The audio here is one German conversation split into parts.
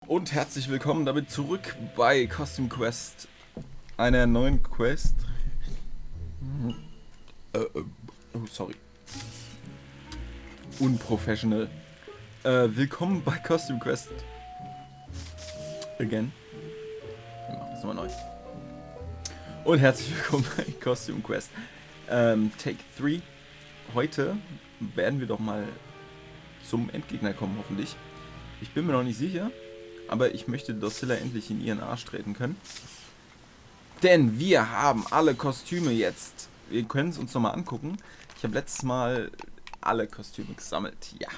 Und herzlich willkommen damit zurück bei Costume Quest, einer neuen Quest. Oh, sorry. Unprofessional. Willkommen bei Costume Quest. Again. Wir machen das nochmal neu. Und herzlich willkommen bei Costume Quest. Take 3. Heute werden wir doch mal zum Endgegner kommen, hoffentlich. Ich bin mir noch nicht sicher. Aber ich möchte Docilla endlich in ihren Arsch treten können. Denn wir haben alle Kostüme jetzt. Wir können es uns nochmal angucken. Ich habe letztes Mal alle Kostüme gesammelt. Ja.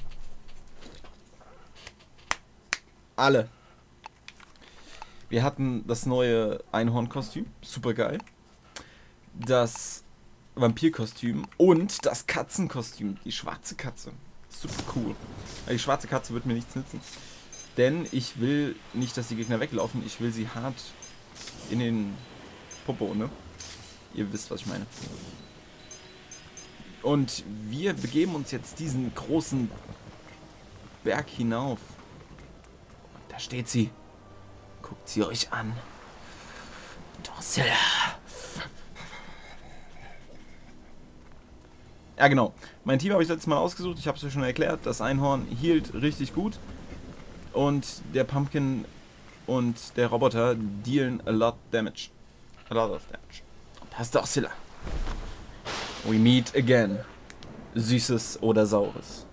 Alle. Wir hatten das neue Einhorn-Kostüm. Super geil. Das Vampir-Kostüm und das Katzenkostüm. Die schwarze Katze. Super cool. Die schwarze Katze wird mir nichts nützen. Denn ich will nicht, dass die Gegner weglaufen. Ich will sie hart in den Popo, ne? Ihr wisst, was ich meine. Und wir begeben uns jetzt diesen großen Berg hinauf. Und da steht sie. Guckt sie euch an. Docilla. Ja, genau. Mein Team habe ich letztes Mal ausgesucht. Ich habe es euch schon erklärt. Das Einhorn hielt richtig gut. Und der Pumpkin und der Roboter dealen a lot of damage. Und das ist Docilla. We meet again. Süßes oder Saures.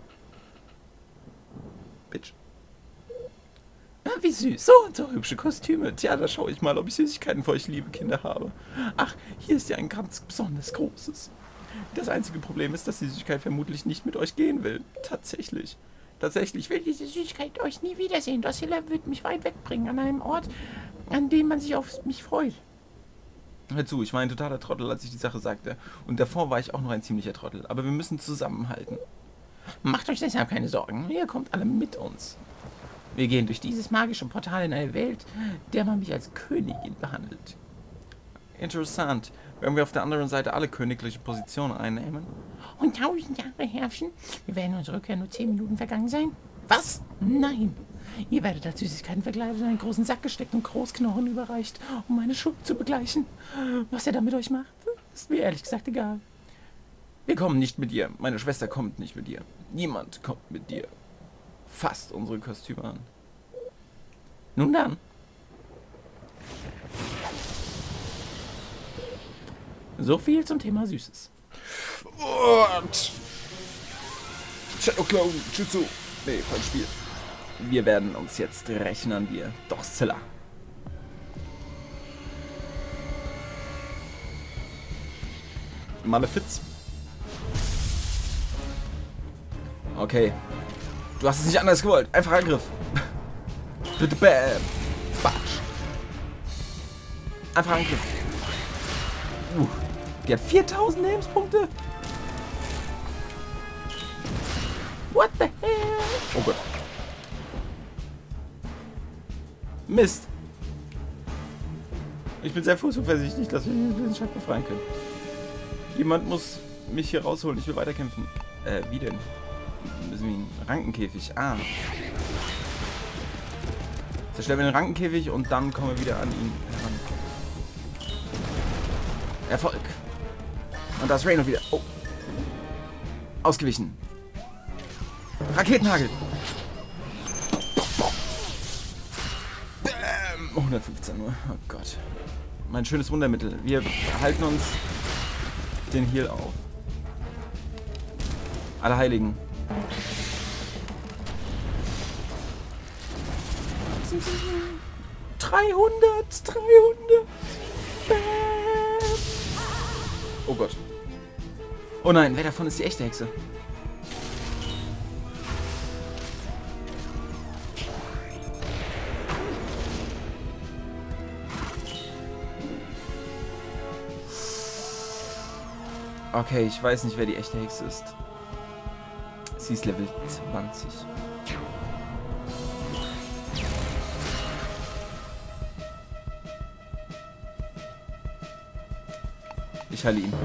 Bitch. Ah, wie süß. So und so hübsche Kostüme. Tja, da schaue ich mal, ob ich Süßigkeiten für euch liebe Kinder habe. Ach, hier ist ja ein ganz besonders großes. Das einzige Problem ist, dass die Süßigkeit vermutlich nicht mit euch gehen will. Tatsächlich. Tatsächlich will diese Süßigkeit euch nie wiedersehen. Docilla wird mich weit wegbringen, an einem Ort, an dem man sich auf mich freut. Hör zu, ich war ein totaler Trottel, als ich die Sache sagte. Und davor war ich auch noch ein ziemlicher Trottel. Aber wir müssen zusammenhalten. Macht euch deshalb keine Sorgen. Ihr kommt alle mit uns. Wir gehen durch dieses magische Portal in eine Welt, der man mich als Königin behandelt. Interessant. Werden wir auf der anderen Seite alle königliche Positionen einnehmen? Und 1000 Jahre herrschen? Wir werden unsere Rückkehr nur 10 Minuten vergangen sein? Was? Nein. Ihr werdet als Süßigkeiten verkleidet in einen großen Sack gesteckt und Großknochen überreicht, um meine Schuld zu begleichen. Was ihr da mit euch macht, ist mir ehrlich gesagt egal. Wir kommen nicht mit dir. Meine Schwester kommt nicht mit dir. Niemand kommt mit dir. Fasst unsere Kostüme an. Nun dann. So viel zum Thema Süßes. Und Shadow Clone Jutsu. Nee, falsches Spiel. Wir werden uns jetzt rächen an dir, Docilla. Malefiz. Okay. Du hast es nicht anders gewollt. Einfach Angriff. Bitte bam. Batsch. Einfach Angriff. Die hat 4000 Lebenspunkte. What the hell? Oh Gott. Mist. Ich bin sehr zuversichtlich, dass wir die Wissenschaft befreien können. Jemand muss mich hier rausholen. Ich will weiterkämpfen. Wie denn? Müssen wir einen Rankenkäfig. Ah. Zerstellen wir den Rankenkäfig und dann kommen wir wieder an ihn heran. Erfolg. Und da ist Reno wieder. Oh. Ausgewichen. Raketenhagel. Bam. 115 nur. Oh Gott. Mein schönes Wundermittel. Wir halten uns den Heal auf. Alle Heiligen. $300. Bam. Oh Gott. Oh nein, wer davon ist die echte Hexe? Okay, ich weiß nicht, wer die echte Hexe ist. Sie ist Level 20. Ich heile ihn.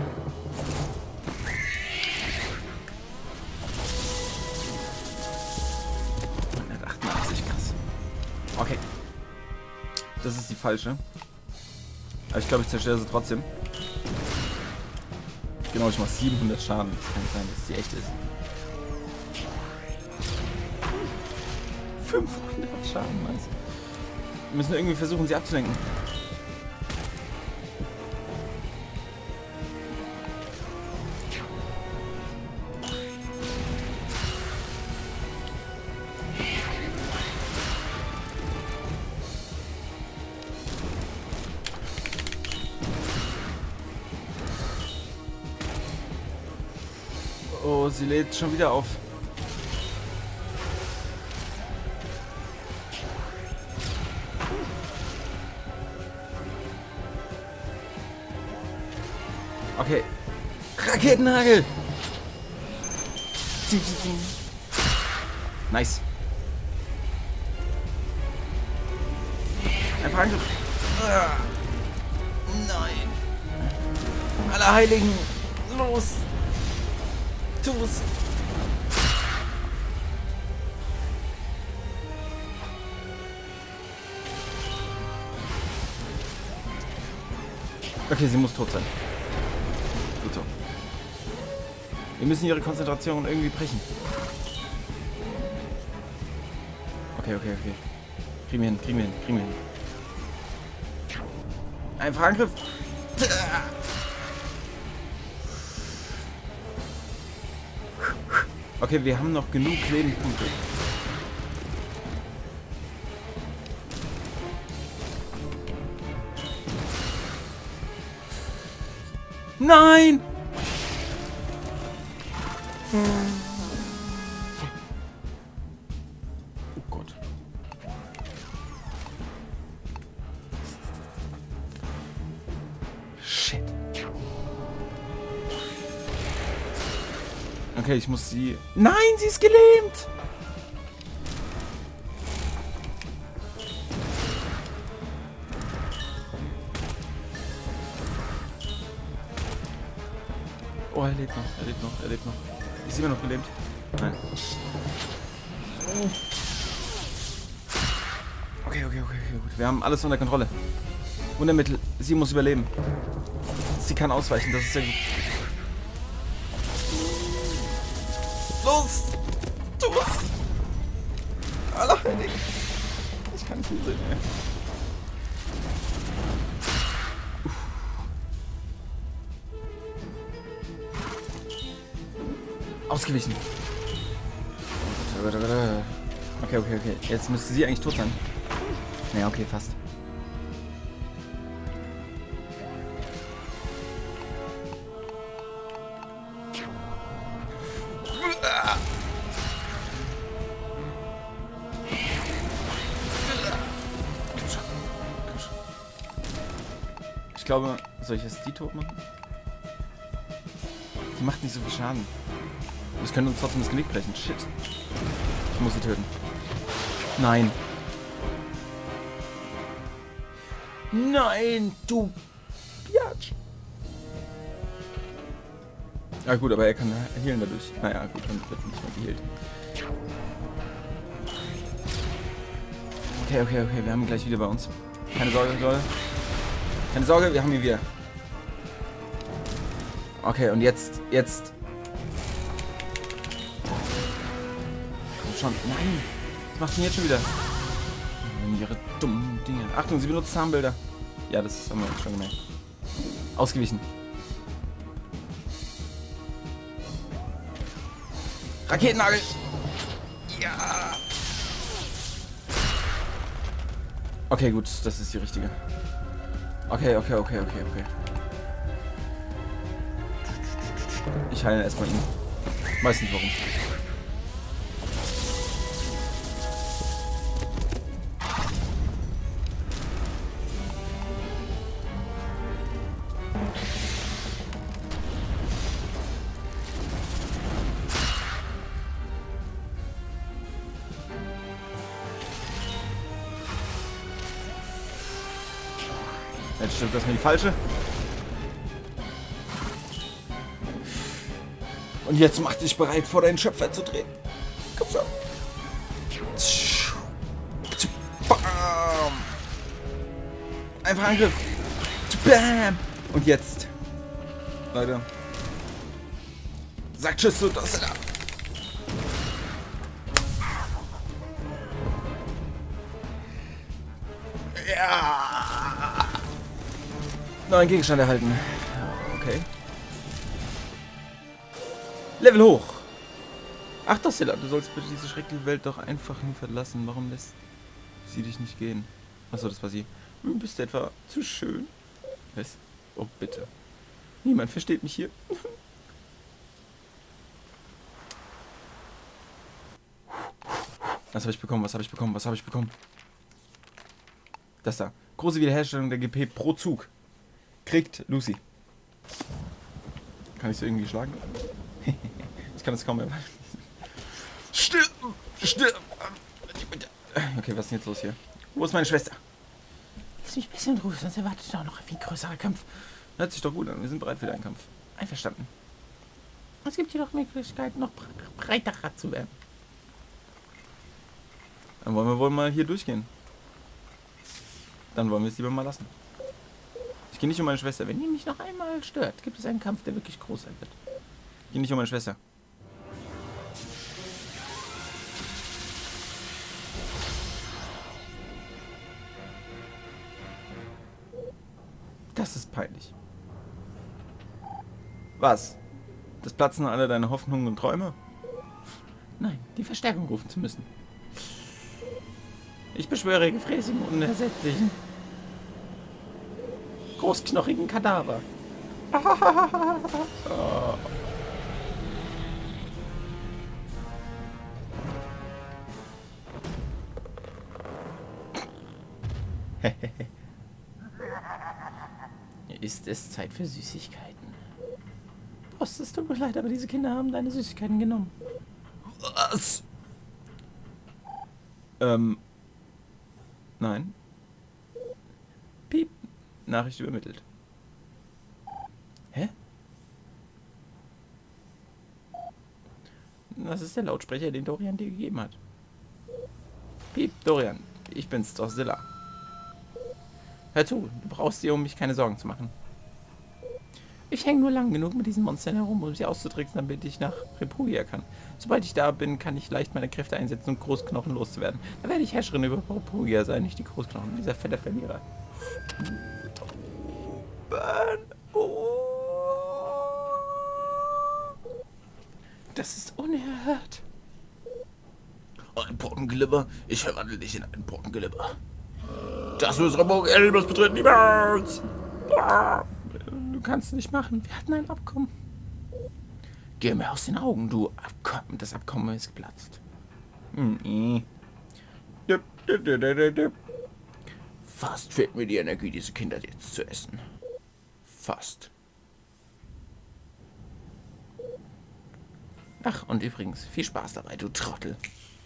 188, krass. Okay. Das ist die falsche. Aber ich glaube, ich zerstöre sie trotzdem. Genau, ich mache 700 Schaden. Das kann nicht sein, dass die echt ist. 500 Schaden, nice. Wir müssen irgendwie versuchen, sie abzulenken. Oh, sie lädt schon wieder auf. Okay. Raketennagel! Nice. Einfach Angriff. Nein. Allerheiligen. Los. Tu es. Okay, sie muss tot sein. Gut so. Wir müssen ihre Konzentration irgendwie brechen. Okay. Kriegen wir hin. Einfach Angriff. Okay, wir haben noch genug Lebenspunkte. Nein! Oh Gott. Shit. Okay, ich muss sie... Nein, sie ist gelähmt! Oh, er lebt noch. Ist immer noch gelähmt? Nein. Okay, gut. Wir haben alles unter Kontrolle. Wundermittel. Sie muss überleben. Sie kann ausweichen, das ist sehr gut. Los! Tu es! Allerheilig! Ich kann nicht mehr sehen, ey. Ausgewichen. Okay. Jetzt müsste sie eigentlich tot sein. Naja, okay, fast. Ich glaube, soll ich jetzt die tot machen? Die macht nicht so viel Schaden. Das könnte uns trotzdem das Genick brechen. Shit. Ich muss sie töten. Nein. Nein, du Biatch. Ja gut, aber er kann healen dadurch. Naja, gut, dann wird nicht mehr geheilt. Okay, wir haben ihn gleich wieder bei uns. Keine Sorge, Leute. Keine Sorge, wir haben ihn wieder. Okay, und jetzt. Komm schon. Nein. Was macht denn jetzt schon wieder? Ihre dummen Dinge. Achtung, sie benutzt Zahnbilder. Ja, das haben wir schon gemerkt. Ausgewichen. Raketennagel. Ja. Okay, gut, das ist die richtige. Okay. Ich heile erstmal ihn. Weiß nicht warum. Jetzt stimmt das mir die falsche. Und jetzt mach dich bereit, vor deinen Schöpfer zu treten. Komm schon. Einfach Angriff. Bam. Und jetzt. Leute. Sagt Tschüss zu Dossela. Ja. Neuen Gegenstand erhalten. Okay. Level hoch. Ach, Dossela, du sollst bitte diese schreckliche Welt doch einfach nie verlassen. Warum lässt sie dich nicht gehen? Achso, das war sie. Bist du etwa zu schön? Was? Oh, bitte. Niemand versteht mich hier. Was habe ich bekommen? Was habe ich bekommen? Was habe ich bekommen? Das da. Große Wiederherstellung der GP pro Zug. Kriegt Lucy. Kann ich sie irgendwie schlagen? Ich kann das kaum mehr. Stirb! Stirb! Okay, was ist denn jetzt los hier? Wo ist meine Schwester? Lass mich ein bisschen in Ruhe, sonst erwartet doch noch ein viel größerer Kampf. Hört sich doch gut an. Wir sind bereit für den Kampf. Einverstanden. Es gibt hier doch Möglichkeiten, noch breiterer zu werden. Dann wollen wir wohl mal hier durchgehen. Dann wollen wir es lieber mal lassen. Ich gehe nicht um meine Schwester. Wenn die mich noch einmal stört, gibt es einen Kampf, der wirklich groß sein wird. Ich gehe nicht um meine Schwester. Das ist peinlich. Was? Das platzen alle deine Hoffnungen und Träume? Nein, die Verstärkung rufen zu müssen. Ich beschwöre gefräßigen, unersättlichen, großknochigen Kadaver. Oh. Ist es Zeit für Süßigkeiten? Boss, es tut mir leid, aber diese Kinder haben deine Süßigkeiten genommen. Was? Nein. Piep. Nachricht übermittelt. Hä? Das ist der Lautsprecher, den Dorian dir gegeben hat. Piep, Dorian. Ich bin's, Dossela. Hör zu, du brauchst dir um mich keine Sorgen zu machen. Ich hänge nur lang genug mit diesen Monstern herum, um sie auszutricksen, damit ich nach Repugia kann. Sobald ich da bin, kann ich leicht meine Kräfte einsetzen, um Großknochen loszuwerden. Da werde ich Herrscherin über Repugia sein, nicht die Großknochen. Dieser fette Verlierer. Das ist unerhört. Ein Brockenglibber? Ich verwandle dich in einen Brockenglibber. Das ist Repugia, das betritt niemals! Du kannst es nicht machen. Wir hatten ein Abkommen. Geh mir aus den Augen, du Abkommen. Das Abkommen ist geplatzt. Fast fehlt mir die Energie, diese Kinder jetzt zu essen. Fast. Ach, und übrigens, viel Spaß dabei, du Trottel.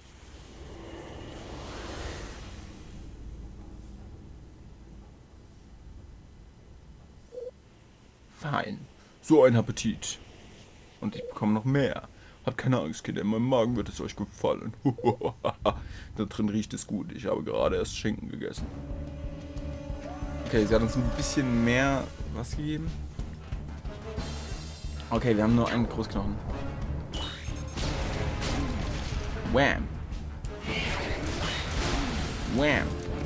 Fein. So ein Appetit. Und ich bekomme noch mehr. Habt keine Angst, Kinder. In meinem Magen wird es euch gefallen. Da drin riecht es gut. Ich habe gerade erst Schinken gegessen. Okay, sie hat uns ein bisschen mehr was gegeben. Okay, wir haben nur einen Großknochen. Wham. Wham.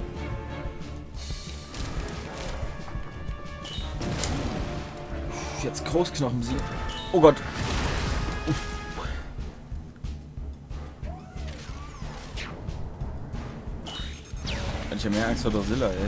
Jetzt Großknochen besiegen. Oh Gott. Uff. Ich habe mehr Angst vor Dossela, ey.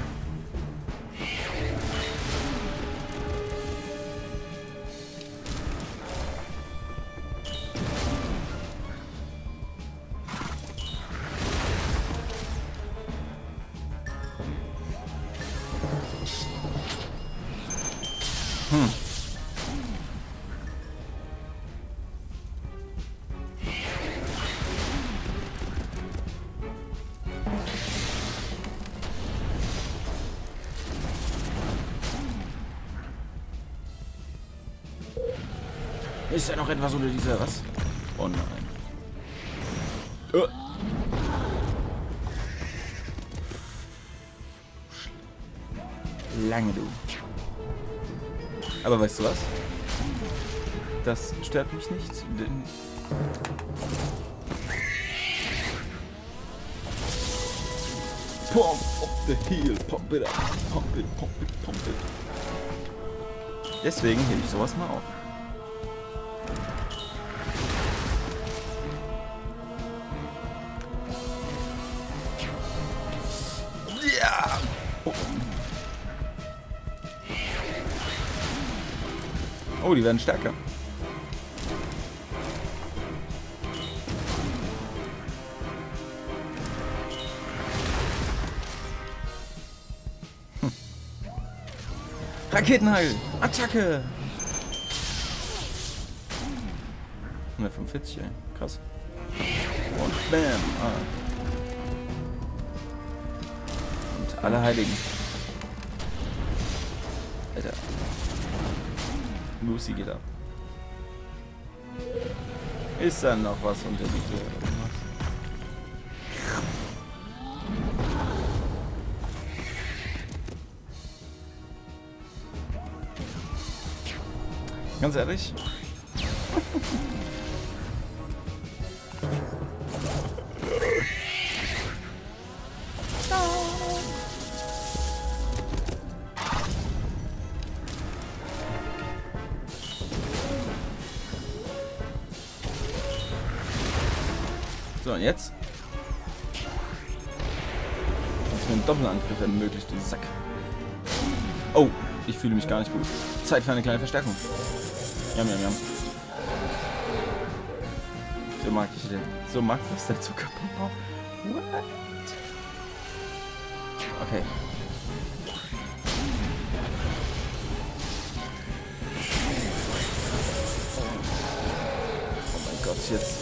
Ist da noch etwas unter dieser was? Oh nein. lange, du. Aber weißt du was? Das stört mich nicht, denn... Pump up the heel, pump it up, pump it, pump it, pump it. Deswegen hebe ich sowas mal auf. Ja! Oh, die werden stärker. Raketenhagel! Attacke! 145, ey. Krass. Und bam! Ah. Und alle Heiligen. Alter. Lucy geht ab. Ist da noch was unter die Tür? Ganz ehrlich? So, und jetzt? Das ist mir ein Doppelangriff, wenn möglich, du Sack. Oh, ich fühle mich gar nicht gut. Zeit für eine kleine Verstärkung. Jam, jam, jam. So mag ich den. So mag das der Zuckerpapa. What? Okay. Oh mein Gott, jetzt.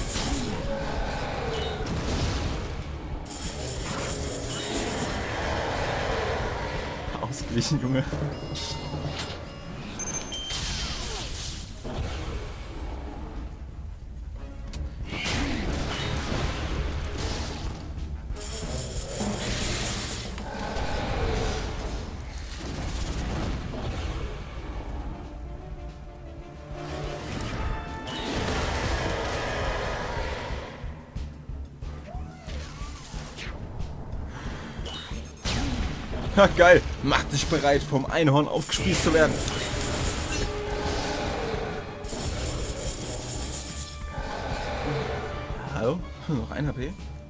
Ausgeglichen, Junge. Ha, geil. Mach dich bereit, vom Einhorn aufgespießt zu werden. Hallo? Noch ein HP?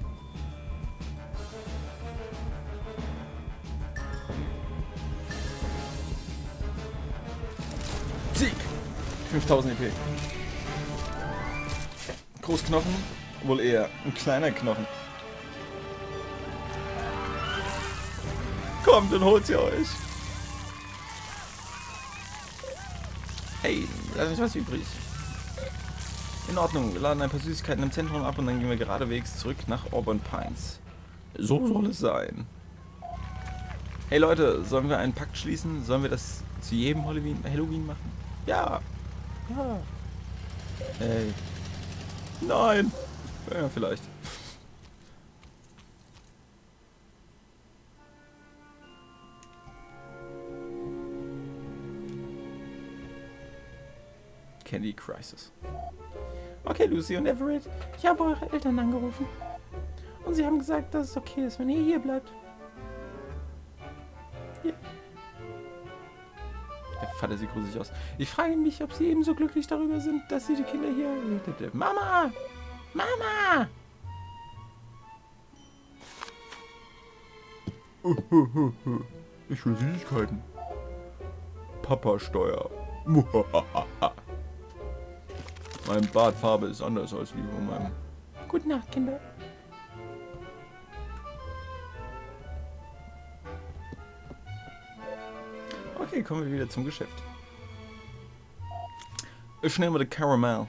Sieg! 5000 EP. Großknochen? Wohl eher ein kleiner Knochen. Kommt und holt sie euch. Hey, lass mich was übrig. In Ordnung, wir laden ein paar Süßigkeiten im Zentrum ab und dann gehen wir geradewegs zurück nach Auburn Pines. So soll es sein. Hey Leute, sollen wir einen Pakt schließen? Sollen wir das zu jedem Halloween machen? Ja. Ja. Hey. Nein. Ja, vielleicht. Candy Crisis. Okay, Lucy und Everett, ich habe eure Eltern angerufen. Und sie haben gesagt, dass es okay ist, wenn ihr hier bleibt. Ja. Der Vater sieht gruselig aus. Ich frage mich, ob sie ebenso glücklich darüber sind, dass sie die Kinder hier... Mama! Mama! Ich will Süßigkeiten. Papa-Steuer. Meine Bartfarbe ist anders als die von meinem. Gute Nacht, Kinder. Okay, kommen wir wieder zum Geschäft. Ich nehme die Caramel.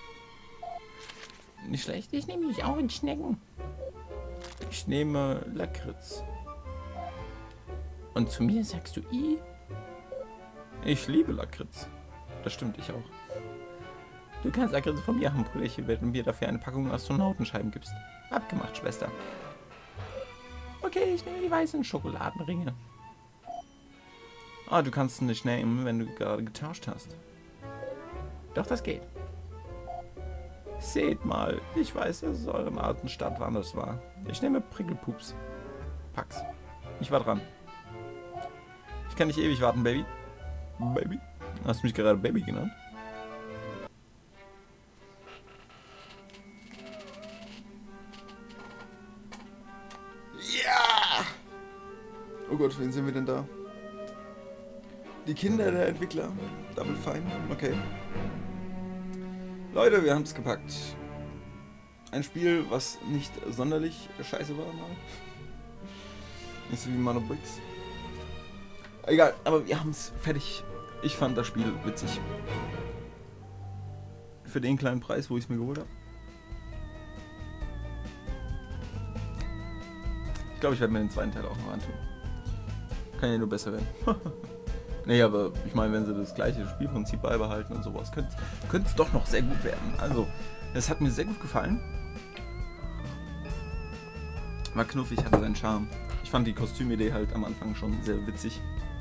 Nicht schlecht, ich nehme mich auch in Schnecken. Ich nehme Lakritz. Und zu mir sagst du I? Ich liebe Lakritz. Das stimmt, ich auch. Du kannst Lakritz von mir haben, Brüderchen, wenn du mir dafür eine Packung Astronautenscheiben gibst. Abgemacht, Schwester. Okay, ich nehme die weißen Schokoladenringe. Ah, du kannst ihn nicht nehmen, wenn du gerade getauscht hast. Doch, das geht. Seht mal, ich weiß, dass es euren alten Stadt woanders war. Ich nehme Prickelpups. Pax. Ich war dran. Ich kann nicht ewig warten, Baby. Baby? Hast du mich gerade Baby genannt? Ja! Oh Gott, wen sehen wir denn da? Die Kinder der Entwickler. Double Fine. Okay. Leute, wir haben es gepackt. Ein Spiel, was nicht sonderlich scheiße war mal. Nicht so wie Mono Bricks. Egal, aber wir haben es fertig. Ich fand das Spiel witzig. Für den kleinen Preis, wo ich es mir geholt habe. Ich glaube, ich werde mir den zweiten Teil auch noch antun. Kann ja nur besser werden. Nee, aber ich meine, wenn sie das gleiche Spielprinzip beibehalten und sowas, könnte es doch noch sehr gut werden. Also, es hat mir sehr gut gefallen. War knuffig, hatte seinen Charme. Ich fand die Kostümidee halt am Anfang schon sehr witzig.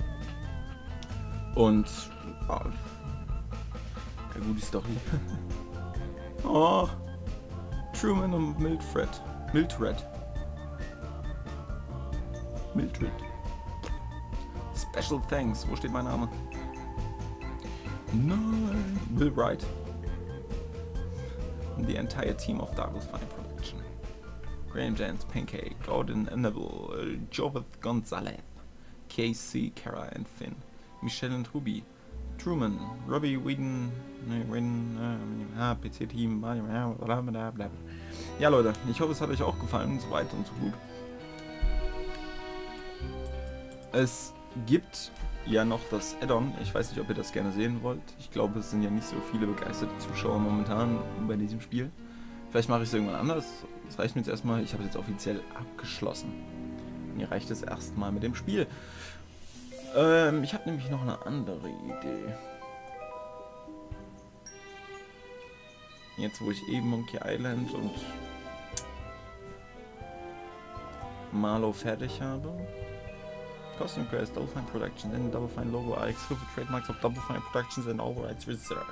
Und, ja, gute Story. Oh, Truman und Mildred. Special thanks. Wo steht mein Name? Nein. Will Wright. The entire team of Double Fine Production. Graham Jans, Pancake, Gordon Neville, Joveth Gonzalez, KC, Kara and Finn, Michelle und Ruby, Truman, Robbie Whedon, PC-Team, ja Leute, ich hoffe es hat euch auch gefallen, so weit und so gut. Es gibt ja noch das Add-on, ich weiß nicht, ob ihr das gerne sehen wollt. Ich glaube, es sind ja nicht so viele begeisterte Zuschauer momentan bei diesem Spiel. Vielleicht mache ich es irgendwann anders. Das reicht mir jetzt erstmal. Ich habe es jetzt offiziell abgeschlossen. Mir reicht es erstmal mit dem Spiel. Ich habe nämlich noch eine andere Idee. Jetzt, wo ich eben Monkey Island und Marlow fertig habe. Costume Quest, Double Fine Productions and Double Fine Logo are exclusive trademarks of Double Fine Productions and all rights reserved.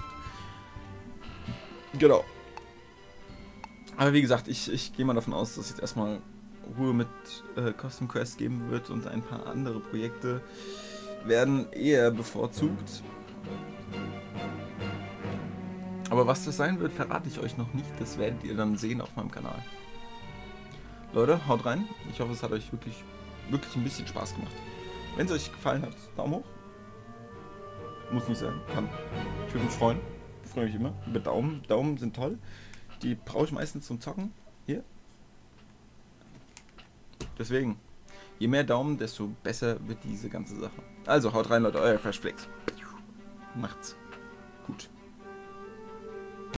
Genau. Aber wie gesagt, ich gehe mal davon aus, dass jetzt erstmal Ruhe mit Costume Quest geben wird und ein paar andere Projekte werden eher bevorzugt. Aber was das sein wird, verrate ich euch noch nicht. Das werdet ihr dann sehen auf meinem Kanal. Leute, haut rein. Ich hoffe, es hat euch wirklich ein bisschen Spaß gemacht. Wenn es euch gefallen hat, Daumen hoch. Muss nicht sein, kann. Ich würde mich freuen. Ich freue mich immer über Daumen. Daumen sind toll. Die brauche ich meistens zum Zocken. Hier. Deswegen, je mehr Daumen, desto besser wird diese ganze Sache. Also, haut rein, Leute, euer Fresh Flix. Macht's gut.